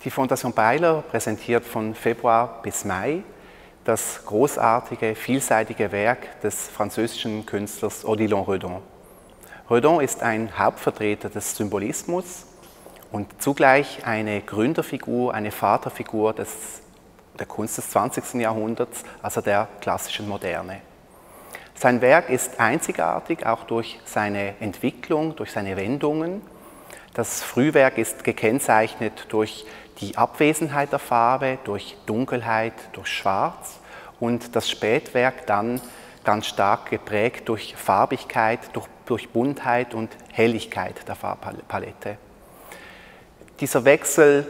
Die Fondation Beyeler präsentiert von Februar bis Mai das großartige, vielseitige Werk des französischen Künstlers Odilon Redon. Redon ist ein Hauptvertreter des Symbolismus und zugleich eine Gründerfigur, eine Vaterfigur der Kunst des 20. Jahrhunderts, also der klassischen Moderne. Sein Werk ist einzigartig, auch durch seine Entwicklung, durch seine Wendungen. Das Frühwerk ist gekennzeichnet durch die Abwesenheit der Farbe, durch Dunkelheit, durch Schwarz und das Spätwerk dann ganz stark geprägt durch Farbigkeit, durch Buntheit und Helligkeit der Farbpalette. Dieser Wechsel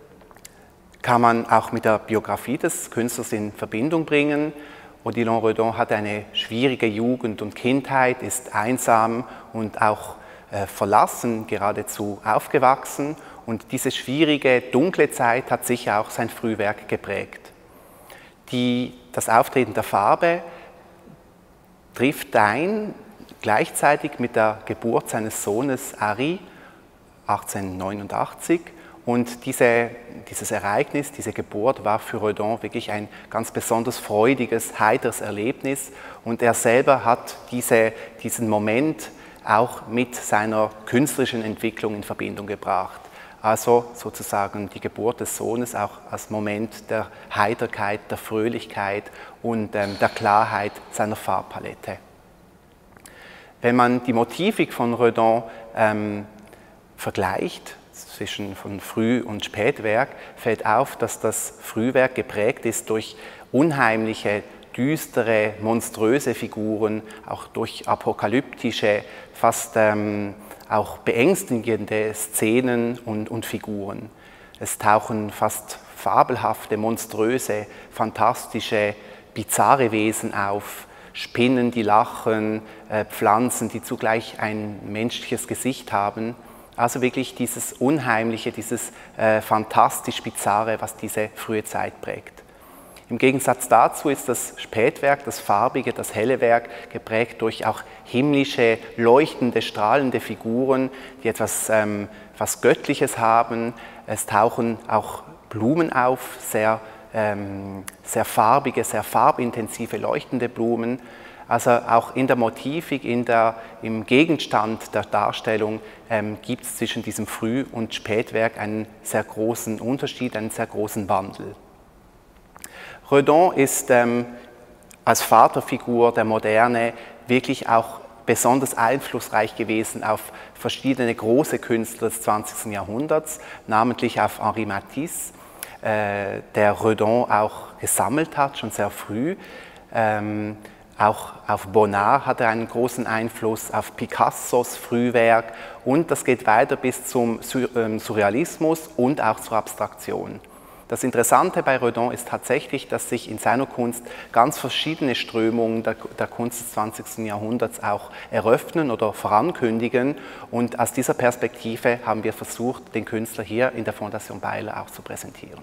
kann man auch mit der Biografie des Künstlers in Verbindung bringen. Odilon Redon hat eine schwierige Jugend und Kindheit, ist einsam und auch verlassen geradezu aufgewachsen. Und diese schwierige, dunkle Zeit hat sicher auch sein Frühwerk geprägt. Das Auftreten der Farbe trifft ein, gleichzeitig mit der Geburt seines Sohnes Harry 1889. Und dieses Ereignis, diese Geburt war für Redon wirklich ein ganz besonders freudiges, heiteres Erlebnis. Und er selber hat diesen Moment auch mit seiner künstlerischen Entwicklung in Verbindung gebracht. Also sozusagen die Geburt des Sohnes auch als Moment der Heiterkeit, der Fröhlichkeit und der Klarheit seiner Farbpalette. Wenn man die Motivik von Redon vergleicht, zwischen von Früh- und Spätwerk, fällt auf, dass das Frühwerk geprägt ist durch unheimliche, düstere, monströse Figuren, auch durch apokalyptische, fast auch beängstigende Szenen und Figuren. Es tauchen fast fabelhafte, monströse, fantastische, bizarre Wesen auf, Spinnen, die lachen, Pflanzen, die zugleich ein menschliches Gesicht haben. Also wirklich dieses Unheimliche, dieses fantastisch Bizarre, was diese frühe Zeit prägt. Im Gegensatz dazu ist das Spätwerk, das farbige, das helle Werk, geprägt durch auch himmlische, leuchtende, strahlende Figuren, die etwas Göttliches haben. Es tauchen auch Blumen auf, sehr farbige, sehr farbintensive, leuchtende Blumen. Also auch in der Motivik, im Gegenstand der Darstellung gibt es zwischen diesem Früh- und Spätwerk einen sehr großen Unterschied, einen sehr großen Wandel. Redon ist als Vaterfigur der Moderne wirklich auch besonders einflussreich gewesen auf verschiedene große Künstler des 20. Jahrhunderts, namentlich auf Henri Matisse, der Redon auch gesammelt hat, schon sehr früh. Auch auf Bonnard hat er einen großen Einfluss, auf Picassos Frühwerk und das geht weiter bis zum Surrealismus und auch zur Abstraktion. Das Interessante bei Redon ist tatsächlich, dass sich in seiner Kunst ganz verschiedene Strömungen der Kunst des 20. Jahrhunderts auch eröffnen oder vorankündigen und aus dieser Perspektive haben wir versucht, den Künstler hier in der Fondation Beyeler auch zu präsentieren.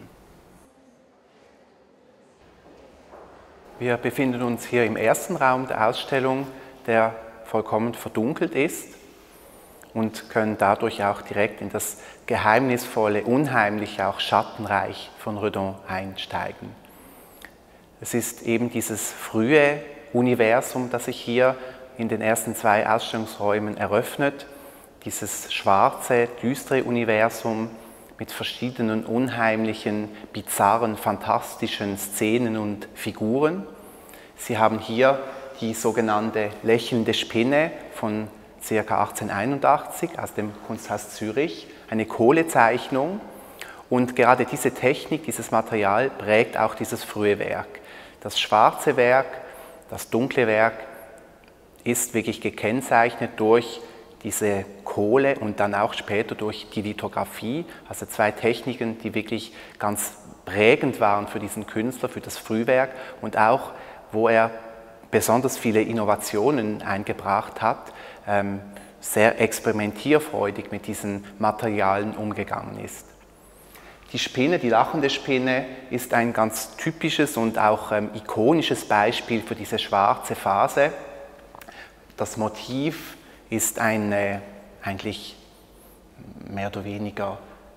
Wir befinden uns hier im ersten Raum der Ausstellung, der vollkommen verdunkelt ist und können dadurch auch direkt in das geheimnisvolle, unheimliche, auch Schattenreich von Redon einsteigen. Es ist eben dieses frühe Universum, das sich hier in den ersten zwei Ausstellungsräumen eröffnet, dieses schwarze, düstere Universum mit verschiedenen unheimlichen, bizarren, fantastischen Szenen und Figuren. Sie haben hier die sogenannte lächelnde Spinne von ca. 1881 aus dem Kunsthaus Zürich, eine Kohlezeichnung. Und gerade diese Technik, dieses Material prägt auch dieses frühe Werk. Das schwarze Werk, das dunkle Werk ist wirklich gekennzeichnet durch diese Kohle und dann auch später durch die Lithografie, also zwei Techniken, die wirklich ganz prägend waren für diesen Künstler, für das Frühwerk und auch, wo er besonders viele Innovationen eingebracht hat, sehr experimentierfreudig mit diesen Materialien umgegangen ist. Die Spinne, die lachende Spinne, ist ein ganz typisches und auch ikonisches Beispiel für diese schwarze Phase. Das Motiv ist eine eigentlich mehr oder weniger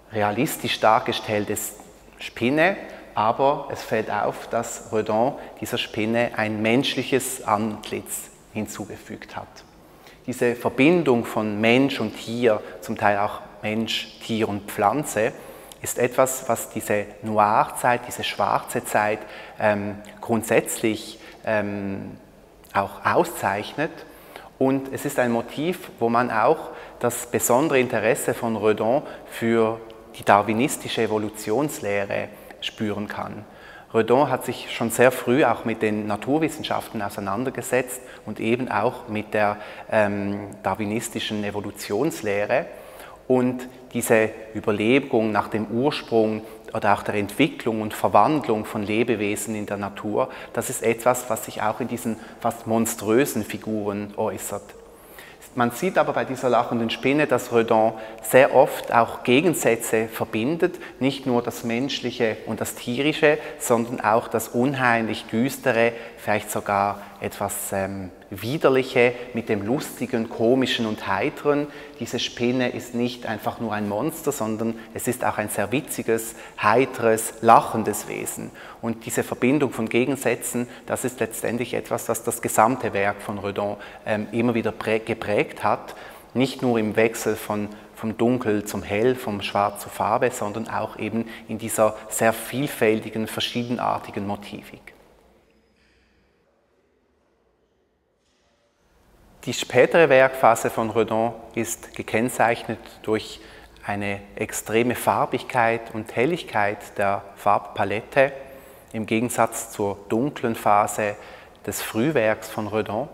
realistisch dargestellte Spinne, aber es fällt auf, dass Redon dieser Spinne ein menschliches Antlitz hinzugefügt hat. Diese Verbindung von Mensch und Tier, zum Teil auch Mensch, Tier und Pflanze, ist etwas, was diese Noirzeit, diese schwarze Zeit grundsätzlich auch auszeichnet. Und es ist ein Motiv, wo man auch das besondere Interesse von Redon für die darwinistische Evolutionslehre spüren kann. Redon hat sich schon sehr früh auch mit den Naturwissenschaften auseinandergesetzt und eben auch mit der darwinistischen Evolutionslehre. Und diese Überlegung nach dem Ursprung oder auch der Entwicklung und Verwandlung von Lebewesen in der Natur, das ist etwas, was sich auch in diesen fast monströsen Figuren äußert. Man sieht aber bei dieser lachenden Spinne, dass Redon sehr oft auch Gegensätze verbindet, nicht nur das Menschliche und das Tierische, sondern auch das unheimlich Düstere, vielleicht sogar etwas Widerliche mit dem Lustigen, Komischen und Heiteren. Diese Spinne ist nicht einfach nur ein Monster, sondern es ist auch ein sehr witziges, heiteres, lachendes Wesen. Und diese Verbindung von Gegensätzen, das ist letztendlich etwas, das das gesamte Werk von Redon immer wieder geprägt hat. Nicht nur im Wechsel vom Dunkel zum Hell, vom Schwarz zur Farbe, sondern auch eben in dieser sehr vielfältigen, verschiedenartigen Motivik. Die spätere Werkphase von Redon ist gekennzeichnet durch eine extreme Farbigkeit und Helligkeit der Farbpalette im Gegensatz zur dunklen Phase des Frühwerks von Redon.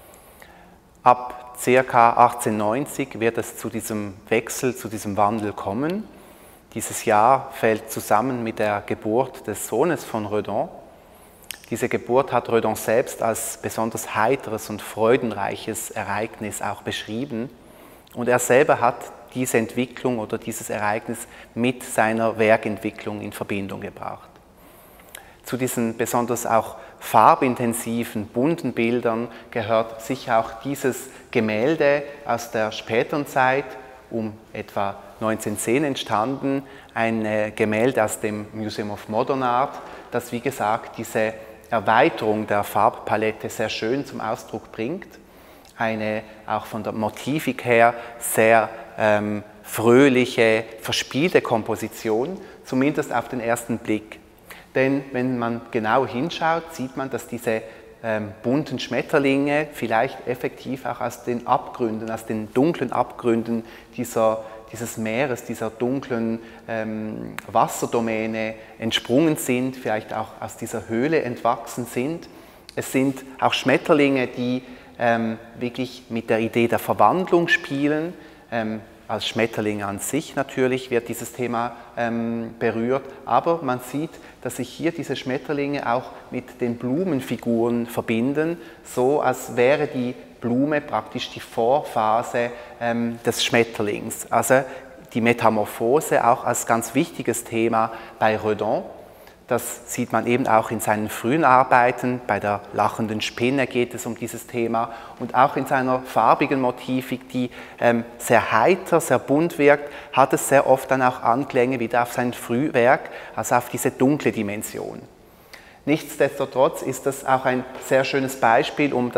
Ab ca. 1890 wird es zu diesem Wechsel, zu diesem Wandel kommen. Dieses Jahr fällt zusammen mit der Geburt des Sohnes von Redon. Diese Geburt hat Redon selbst als besonders heiteres und freudenreiches Ereignis auch beschrieben. Und er selber hat diese Entwicklung oder dieses Ereignis mit seiner Werkentwicklung in Verbindung gebracht. Zu diesen besonders auch farbintensiven, bunten Bildern gehört sicher auch dieses Gemälde aus der späteren Zeit, um etwa 1910 entstanden, ein Gemälde aus dem Museum of Modern Art, das wie gesagt diese Erweiterung der Farbpalette sehr schön zum Ausdruck bringt. Eine auch von der Motivik her sehr fröhliche, verspielte Komposition, zumindest auf den ersten Blick. Denn wenn man genau hinschaut, sieht man, dass diese bunten Schmetterlinge vielleicht effektiv auch aus den Abgründen, aus den dunklen Abgründen dieses Meeres, dieser dunklen Wasserdomäne entsprungen sind, vielleicht auch aus dieser Höhle entwachsen sind. Es sind auch Schmetterlinge, die wirklich mit der Idee der Verwandlung spielen. Als Schmetterling an sich natürlich wird dieses Thema berührt, aber man sieht, dass sich hier diese Schmetterlinge auch mit den Blumenfiguren verbinden, so als wäre die Blume praktisch die Vorphase des Schmetterlings. Also die Metamorphose auch als ganz wichtiges Thema bei Redon. Das sieht man eben auch in seinen frühen Arbeiten. Bei der lachenden Spinne geht es um dieses Thema und auch in seiner farbigen Motivik, die sehr heiter, sehr bunt wirkt, hat es sehr oft dann auch Anklänge wieder auf sein Frühwerk, also auf diese dunkle Dimension. Nichtsdestotrotz ist das auch ein sehr schönes Beispiel, um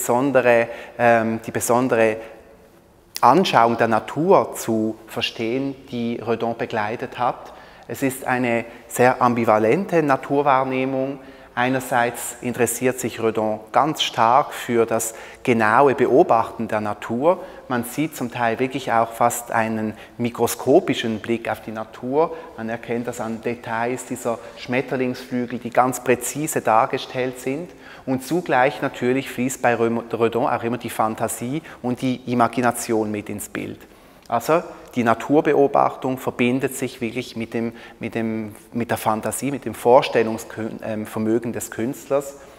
die besondere Anschauung der Natur zu verstehen, die Redon begleitet hat. Es ist eine sehr ambivalente Naturwahrnehmung. Einerseits interessiert sich Redon ganz stark für das genaue Beobachten der Natur. Man sieht zum Teil wirklich auch fast einen mikroskopischen Blick auf die Natur. Man erkennt das an Details dieser Schmetterlingsflügel, die ganz präzise dargestellt sind. Und zugleich natürlich fließt bei Redon auch immer die Fantasie und die Imagination mit ins Bild. Also die Naturbeobachtung verbindet sich wirklich mit der Fantasie, mit dem Vorstellungsvermögen des Künstlers.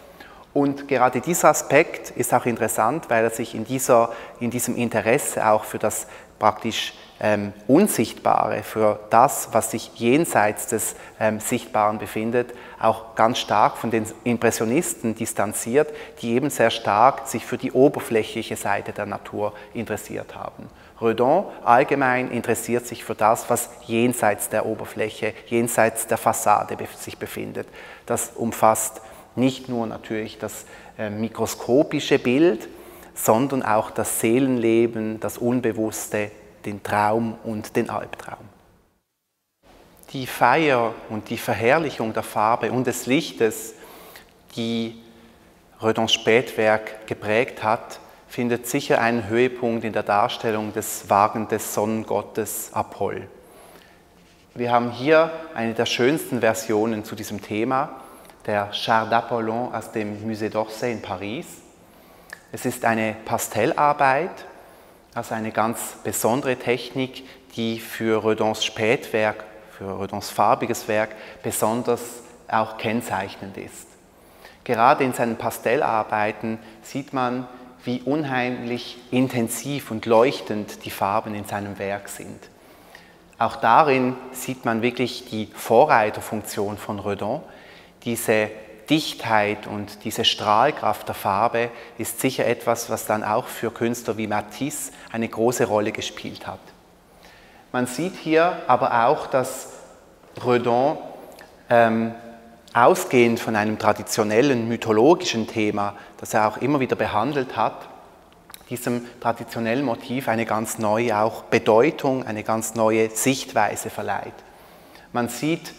Und gerade dieser Aspekt ist auch interessant, weil er sich in diesem Interesse auch für das praktisch Unsichtbare, für das, was sich jenseits des Sichtbaren befindet, auch ganz stark von den Impressionisten distanziert, die eben sehr stark sich für die oberflächliche Seite der Natur interessiert haben. Redon allgemein interessiert sich für das, was jenseits der Oberfläche, jenseits der Fassade sich befindet. Das umfasst nicht nur natürlich das mikroskopische Bild, sondern auch das Seelenleben, das Unbewusste, den Traum und den Albtraum. Die Feier und die Verherrlichung der Farbe und des Lichtes, die Redons Spätwerk geprägt hat, findet sicher einen Höhepunkt in der Darstellung des Wagen des Sonnengottes Apoll. Wir haben hier eine der schönsten Versionen zu diesem Thema, der Char d'Apollon aus dem Musée d'Orsay in Paris. Es ist eine Pastellarbeit, also eine ganz besondere Technik, die für Redons Spätwerk, für Redons farbiges Werk besonders auch kennzeichnend ist. Gerade in seinen Pastellarbeiten sieht man, wie unheimlich intensiv und leuchtend die Farben in seinem Werk sind. Auch darin sieht man wirklich die Vorreiterfunktion von Redon. Diese Dichtheit und diese Strahlkraft der Farbe ist sicher etwas, was dann auch für Künstler wie Matisse eine große Rolle gespielt hat. Man sieht hier aber auch, dass Redon ausgehend von einem traditionellen mythologischen Thema, das er auch immer wieder behandelt hat, diesem traditionellen Motiv eine ganz neue auch Bedeutung, eine ganz neue Sichtweise verleiht. Man sieht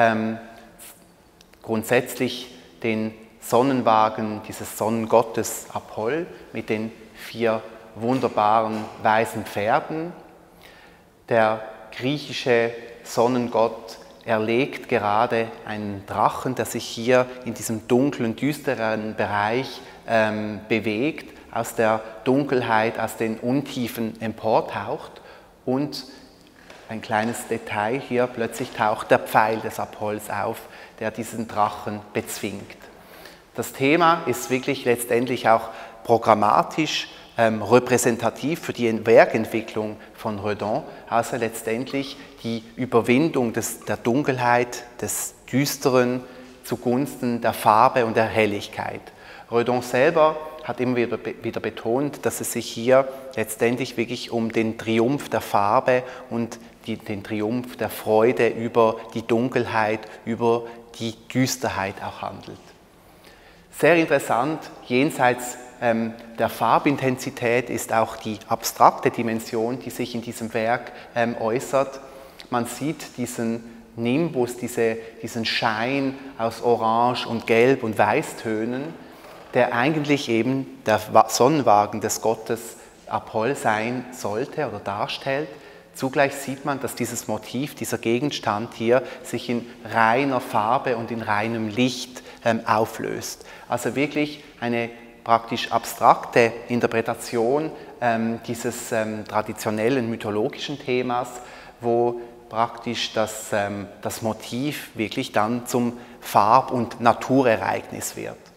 grundsätzlich den Sonnenwagen dieses Sonnengottes Apoll mit den 4 wunderbaren weißen Pferden. Der griechische Sonnengott erlegt gerade einen Drachen, der sich hier in diesem dunklen, düsteren Bereich bewegt, aus der Dunkelheit, aus den Untiefen emportaucht und ein kleines Detail hier, plötzlich taucht der Pfeil des Apolls auf, der diesen Drachen bezwingt. Das Thema ist wirklich letztendlich auch programmatisch repräsentativ für die Werkentwicklung von Redon, also letztendlich die Überwindung der Dunkelheit, des Düsteren zugunsten der Farbe und der Helligkeit. Redon selber hat immer wieder betont, dass es sich hier letztendlich wirklich um den Triumph der Farbe und den Triumph der Freude über die Dunkelheit, über die Düsterheit auch handelt. Sehr interessant, jenseits der Farbintensität ist auch die abstrakte Dimension, die sich in diesem Werk äußert. Man sieht diesen Nimbus, diesen Schein aus Orange und Gelb und Weißtönen, der eigentlich eben der Sonnenwagen des Gottes Apoll sein sollte oder darstellt. Zugleich sieht man, dass dieses Motiv, dieser Gegenstand hier sich in reiner Farbe und in reinem Licht auflöst. Also wirklich eine praktisch abstrakte Interpretation dieses traditionellen mythologischen Themas, wo praktisch das Motiv wirklich dann zum Farb- und Naturereignis wird.